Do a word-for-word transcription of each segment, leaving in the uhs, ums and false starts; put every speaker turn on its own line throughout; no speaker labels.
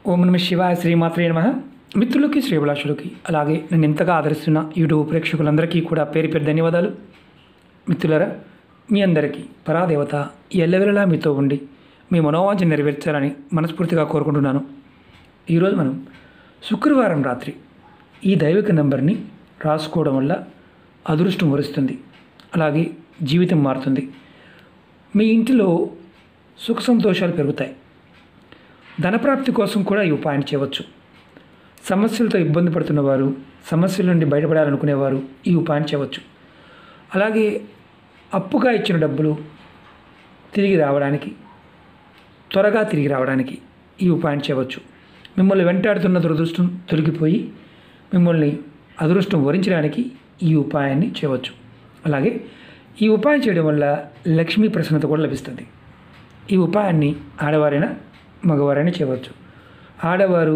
ఓం నమ శివాయ శ్రీమాత్రే నమః. మిత్రులకి శ్రీభిలాషులకి అలాగే నేను ఎంతగా ఆదరిస్తున్న యూట్యూబ్ ప్రేక్షకులందరికీ కూడా పేరు పేరు ధన్యవాదాలు. మిత్రులారా, మీ అందరికీ పరాదేవత ఎల్లవెల్లలా మీతో ఉండి మీ మనోవాంఛ నెరవేర్చాలని మనస్ఫూర్తిగా కోరుకుంటున్నాను. ఈరోజు మనం శుక్రవారం రాత్రి ఈ దైవిక నెంబర్ని రాసుకోవడం వల్ల అదృష్టం వరుస్తుంది, అలాగే జీవితం మారుతుంది. మీ ఇంటిలో సుఖ సంతోషాలు పెరుగుతాయి. ధనప్రాప్తి కోసం కూడా ఈ ఉపాయం చేయవచ్చు. సమస్యలతో ఇబ్బంది పడుతున్నవారు, సమస్యల నుండి బయటపడాలనుకునేవారు ఈ ఉపాయం చేయవచ్చు. అలాగే అప్పుగా ఇచ్చిన డబ్బులు తిరిగి రావడానికి, త్వరగా తిరిగి రావడానికి ఈ ఉపాయం చేయవచ్చు. మిమ్మల్ని వెంటాడుతున్న దురదృష్టం తొలగిపోయి మిమ్మల్ని అదృష్టం వరించడానికి ఈ ఉపాయాన్ని చేయవచ్చు. అలాగే ఈ ఉపాయం చేయడం వల్ల లక్ష్మీ ప్రసన్నత కూడా లభిస్తుంది. ఈ ఉపాయాన్ని ఆడవారైనా మగవారైనా చేయవచ్చు. ఆడవారు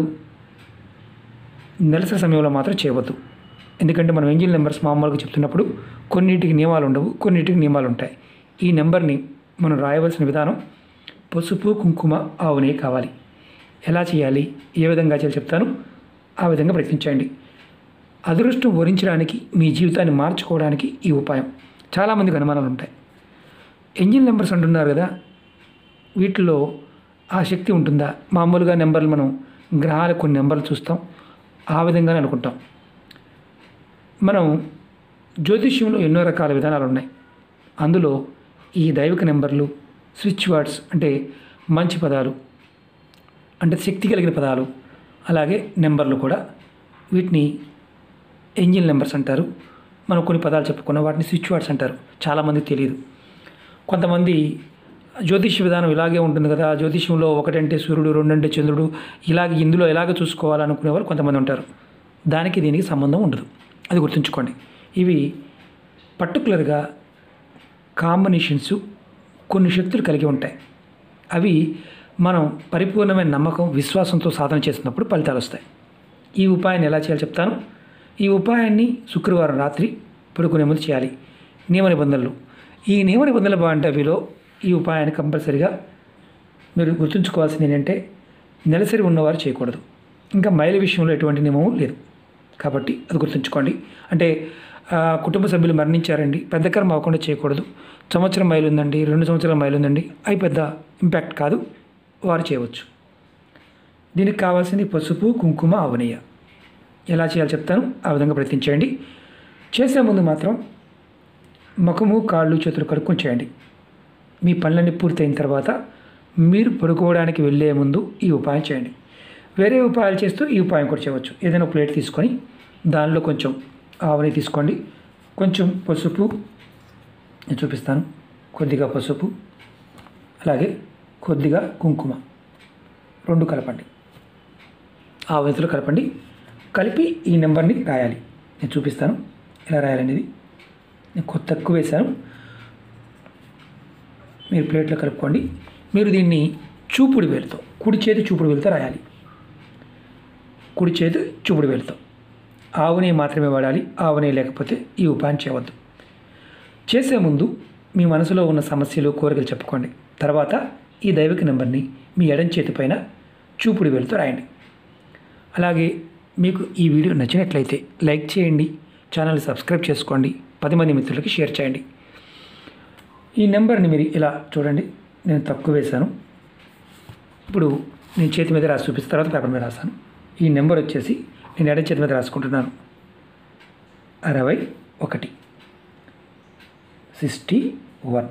నెలసరి సమయంలో మాత్రం చేయవద్దు. ఎందుకంటే మనం ఏంజిల్ నెంబర్స్ మామూలుగా చెప్తున్నప్పుడు కొన్నిటికి నియమాలు ఉండవు, కొన్నిటికి నియమాలు ఉంటాయి. ఈ నెంబర్ని మనం రాయవలసిన విధానం పసుపు కుంకుమ ఆవు నెయ్యి కావాలి. ఎలా చేయాలి, ఏ విధంగా చేయాలి చెప్తాను, ఆ విధంగా ప్రయత్నించండి. అదృష్టం వరించడానికి, మీ జీవితాన్ని మార్చుకోవడానికి ఈ ఉపాయం. చాలామందికి అనుమానాలు ఉంటాయి. ఏంజిల్ నెంబర్స్ అంటున్నారు కదా, వీటిలో ఆ శక్తి ఉంటుందా? మామూలుగా నెంబర్లు మనం గ్రహాలకు కొన్ని నెంబర్లు చూస్తాం, ఆ విధంగానే అనుకుంటాం. మనం జ్యోతిష్యంలో ఎన్నో రకాల విధానాలు ఉన్నాయి. అందులో ఈ దైవిక నెంబర్లు, స్విచ్ వర్డ్స్ అంటే మంచి పదాలు, అంటే శక్తి కలిగిన పదాలు, అలాగే నెంబర్లు కూడా, వీటిని ఏంజిల్ నెంబర్స్ అంటారు. మనం కొన్ని పదాలు చెప్పుకున్న వాటిని స్విచ్ వర్డ్స్ అంటారు. చాలామందికి తెలియదు. కొంతమంది జ్యోతిష్య విధానం ఇలాగే ఉంటుంది కదా, జ్యోతిష్యంలో ఒకటంటే సూర్యుడు, రెండంటే చంద్రుడు, ఇలాగే ఇందులో ఎలాగ చూసుకోవాలనుకునేవారు కొంతమంది ఉంటారు. దానికి దీనికి సంబంధం ఉండదు, అది గుర్తుంచుకోండి. ఇవి పర్టికులర్గా కాంబినేషన్స్, కొన్ని శక్తులు కలిగి ఉంటాయి. అవి మనం పరిపూర్ణమైన నమ్మకం, విశ్వాసంతో సాధన చేసినప్పుడు ఫలితాలు వస్తాయి. ఈ ఉపాయాన్ని ఎలా చేయాలో చెప్తాను. ఈ ఉపాయాన్ని శుక్రవారం రాత్రి పడుకునే ముందు చేయాలి. నియమ నిబంధనలు, ఈ నియమ నిబంధనలు బాగుంటావిలో ఈ ఉపాయాన్ని కంపల్సరిగా మీరు గుర్తుంచుకోవాల్సింది ఏంటంటే, నెలసరి ఉన్నవారు చేయకూడదు. ఇంకా మైల విషయంలో ఎటువంటి నియమం లేదు, కాబట్టి అది గుర్తుంచుకోండి. అంటే కుటుంబ సభ్యులు మరణించారండి, పెద్ద కర్మ అవ్వకుండా చేయకూడదు. సంవత్సరం మైలు ఉందండి, రెండు సంవత్సరాల మైలు ఉందండి, అవి పెద్ద ఇంపాక్ట్ కాదు, వారు చేయవచ్చు. దీనికి కావాల్సింది పసుపు కుంకుమ ఆవునెయ్య. ఎలా చేయాలో చెప్తాను, ఆ విధంగా ప్రయత్నించండి. చేసే ముందు మాత్రం ముఖము, కాళ్ళు, చేతులు కడుక్కొని చేయండి. మీ పనులన్నీ పూర్తయిన తర్వాత మీరు పడుకోవడానికి వెళ్ళే ముందు ఈ ఉపాయం చేయండి. వేరే ఉపాయాలు చేస్తూ ఈ ఉపాయం కూడా చేయవచ్చు. ఏదైనా ప్లేట్ తీసుకొని దానిలో కొంచెం ఆవుని తీసుకోండి, కొంచెం పసుపు, నేను చూపిస్తాను, కొద్దిగా పసుపు, అలాగే కొద్దిగా కుంకుమ, రెండు కలపండి. ఆవునితో కలపండి. కలిపి ఈ నెంబర్ని రాయాలి. నేను చూపిస్తాను ఎలా రాయాలనేది. నేను కొద్ది తక్కువ వేశాను, మీరు ప్లేట్లో కలుపుకోండి. మీరు దీన్ని చూపుడు వేలుతో, కుడి చేతి చూపుడు వేలుతో రాయాలి. కుడి చేతి చూపుడు వేలుతో. ఆవునే మాత్రమే వాడాలి, ఆవునే లేకపోతే ఈ ఉపాయం చేయవద్దు. చేసే ముందు మీ మనసులో ఉన్న సమస్యలు, కోరికలు చెప్పుకోండి. తర్వాత ఈ దైవిక నెంబర్ని మీ ఎడం చేతి పైన చూపుడు వేలుతో రాయండి. అలాగే మీకు ఈ వీడియో నచ్చినట్లయితే లైక్ చేయండి, ఛానల్ సబ్స్క్రైబ్ చేసుకోండి, పది మంది మిత్రులకి షేర్ చేయండి. ఈ నెంబర్ని మీరు ఇలా చూడండి, నేను తక్కువ వేశాను. ఇప్పుడు నేను చేతి మీద రాసి చూపిస్తాను, తర్వాత పేపర్ మీద రాశాను. ఈ నెంబర్ వచ్చేసి నేను ఎడం చేతి మీద రాసుకుంటున్నాను. అరవై ఒకటి సిక్స్టీ వన్.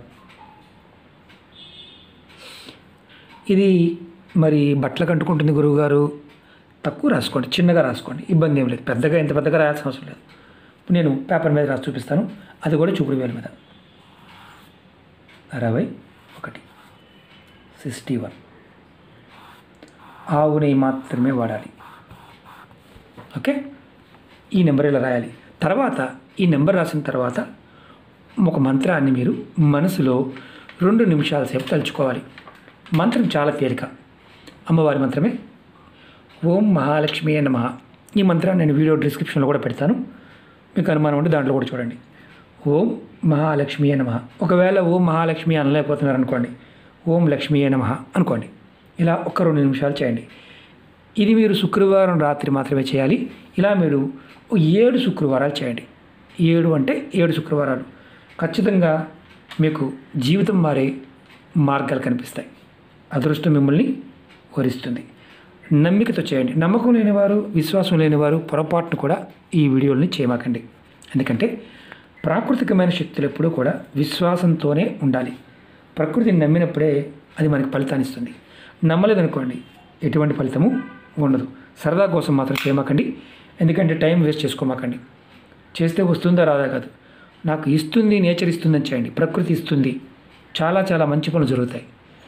ఇది మరి బట్టలకు అంటుకుంటుంది గురువుగారు, తక్కువ రాసుకోండి, చిన్నగా రాసుకోండి, ఇబ్బంది ఏం లేదు. పెద్దగా ఎంత పెద్దగా రాయాల్సిన అవసరం లేదు. నేను పేపర్ మీద రాసి చూపిస్తాను, అది కూడా చూపుడు వేల మీద. అరవై ఒకటి సిక్స్టీ వన్. ఆవు నెయ్యి మాత్రమే వాడాలి. ఓకే, ఈ నెంబర్ ఇలా రాయాలి. తర్వాత ఈ నెంబర్ రాసిన తర్వాత ఒక మంత్రాన్ని మీరు మనసులో రెండు నిమిషాల సేపు తలుచుకోవాలి. మంత్రం చాలా తేలిక, అమ్మవారి మంత్రమే. ఓం మహాలక్ష్మి నమః. ఈ మంత్రాన్ని నేను వీడియో డిస్క్రిప్షన్లో కూడా పెడతాను, మీకు అనుమానం ఉంటే దాంట్లో కూడా చూడండి. ఓం మహాలక్ష్మి నమః. ఒకవేళ ఓం మహాలక్ష్మి అనలేకపోతున్నారు అనుకోండి, ఓం లక్ష్మీ నమః అనుకోండి. ఇలా ఒక రెండు నిమిషాలు చేయండి. ఇది మీరు శుక్రవారం రాత్రి మాత్రమే చేయాలి. ఇలా మీరు ఓ ఏడు శుక్రవారాలు చేయండి. ఏడు అంటే ఏడు శుక్రవారాలు ఖచ్చితంగా మీకు జీవితం మారే మార్గాలు కనిపిస్తాయి. అదృష్టం మిమ్మల్ని వరిస్తుంది. నమ్మికతో చేయండి. నమ్మకం లేనివారు, విశ్వాసం లేనివారు పొరపాటును కూడా ఈ వీడియోని చేయమాకండి. ఎందుకంటే ప్రాకృతికమైన శక్తులు ఎప్పుడూ కూడా విశ్వాసంతోనే ఉండాలి. ప్రకృతిని నమ్మినప్పుడే అది మనకి ఫలితాన్ని ఇస్తుంది. నమ్మలేదనుకోండి ఎటువంటి ఫలితము ఉండదు. సరదా కోసం మాత్రం చేయమాకండి. ఎందుకంటే టైం వేస్ట్ చేసుకోమాకండి. చేస్తే వస్తుందా రాదా కాదు, నాకు ఇస్తుంది, నేచర్ ఇస్తుందని చేయండి. ప్రకృతి ఇస్తుంది, చాలా చాలా మంచి పనులు జరుగుతాయి.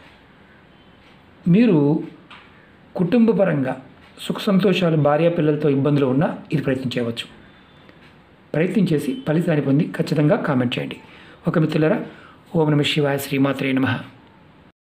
మీరు కుటుంబపరంగా సుఖ సంతోషాలు, భార్య పిల్లలతో ఇబ్బందులు ఉన్నా ఇది ప్రయత్నం చేయవచ్చు. ప్రయత్నం చేసి ఫలితాన్ని పొంది ఖచ్చితంగా కామెంట్ చేయండి. ఒక మిత్రులారా, ఓం నమః శివాయ, శ్రీమాత్రే నమః.